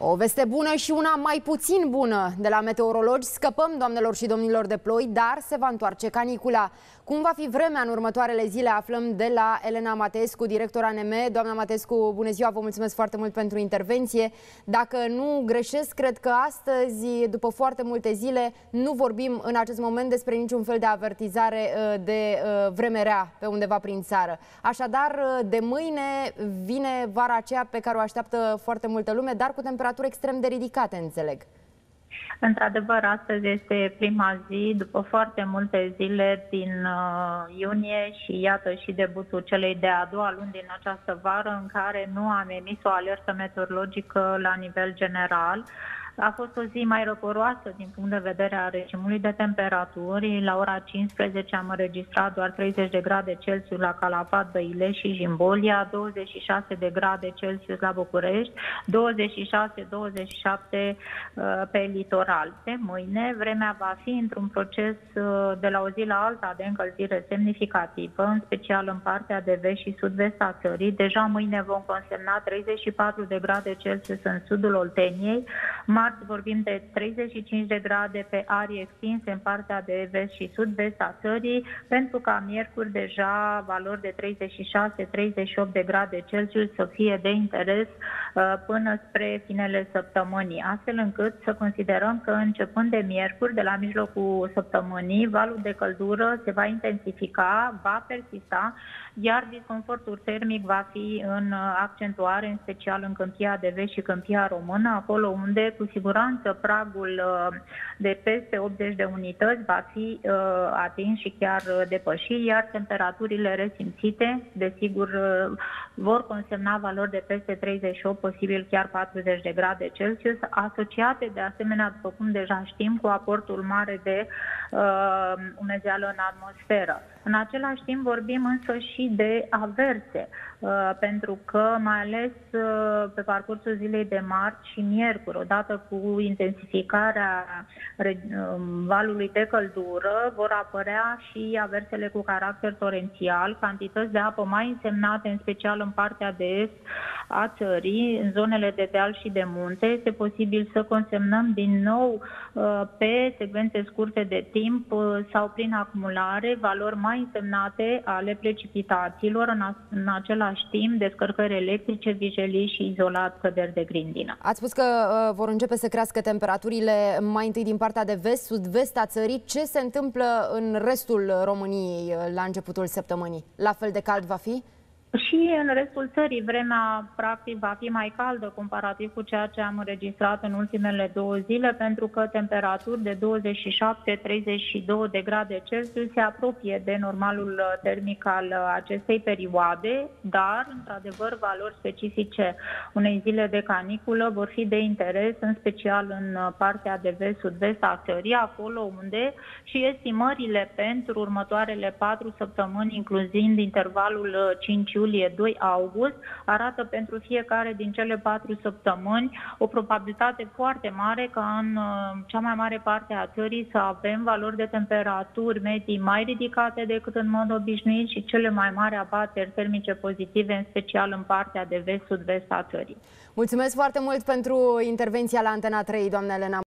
O veste bună și una mai puțin bună. De la meteorologi scăpăm, doamnelor și domnilor, de ploi, dar se va întoarce canicula. Cum va fi vremea în următoarele zile, aflăm de la Elena Matescu, director ANM. Doamna Matescu, bună ziua, vă mulțumesc foarte mult pentru intervenție. Dacă nu greșesc, cred că astăzi, după foarte multe zile, nu vorbim în acest moment despre niciun fel de avertizare de vreme rea pe undeva prin țară. Așadar, de mâine vine vara aceea pe care o așteaptă foarte multă lume, dar cu temperaturi extrem de ridicate, înțeleg. Într-adevăr, astăzi este prima zi, după foarte multe zile din iunie și iată și debutul celei de-a doua luni din această vară în care nu am emis o alertă meteorologică la nivel general. A fost o zi mai răcoroasă din punct de vedere a regimului de temperaturi. La ora 15 am înregistrat doar 30 de grade Celsius la Calafat, Băilești și Jimbolia, 26 de grade Celsius la București, 26-27 pe litoral. De mâine, vremea va fi într-un proces de la o zi la alta de încălzire semnificativă, în special în partea de vest și sud-vest a țării. Deja mâine vom consemna 34 de grade Celsius în sudul Olteniei. Marți vorbim de 35 de grade pe arii extinse în partea de vest și sud-vest a țării, pentru ca miercuri deja valori de 36-38 de grade Celsius să fie de interes până spre finele săptămânii, astfel încât să considerăm că începând de miercuri, de la mijlocul săptămânii, valul de căldură se va intensifica, va persista, iar disconfortul termic va fi în accentuare, în special în Câmpia de Vest și Câmpia Română, acolo unde cu siguranță pragul de peste 80 de unități va fi atins și chiar depășit, iar temperaturile resimțite, desigur, vor consemna valori de peste 38, posibil chiar 40 de grade Celsius, asociate de asemenea, după cum deja știm, cu aportul mare de umezeală în atmosferă. În același timp vorbim însă și de averse, pentru că mai ales pe parcursul zilei de marți și miercuri, odată cu intensificarea valului de căldură, vor apărea și aversele cu caracter torențial, cantități de apă mai însemnate, în special în partea de est a țării, în zonele de deal și de munte. Este posibil să consemnăm din nou pe secvențe scurte de timp sau prin acumulare valori mai însemnate ale precipitațiilor, în același timp descărcări electrice, vijelii și izolat căderi de grindină. Ați spus că vor începe să crească temperaturile mai întâi din partea de vest, sud-vest a țării. Ce se întâmplă în restul României la începutul săptămânii? La fel de cald va fi? Și în restul țării vremea practic va fi mai caldă comparativ cu ceea ce am înregistrat în ultimele 2 zile, pentru că temperaturi de 27-32 de grade Celsius se apropie de normalul termic al acestei perioade, dar, într-adevăr, valori specifice unei zile de caniculă vor fi de interes, în special în partea de vest-sud-vest a țării, acolo unde și estimările pentru următoarele 4 săptămâni, inclusiv intervalul 5 iulie-2 august, arată pentru fiecare din cele 4 săptămâni o probabilitate foarte mare ca în cea mai mare parte a țării să avem valori de temperaturi medii mai ridicate decât în mod obișnuit și cele mai mari abateri termice pozitive, în special în partea de vest-sud-vest a țării. Mulțumesc foarte mult pentru intervenția la Antena 3, doamna Elena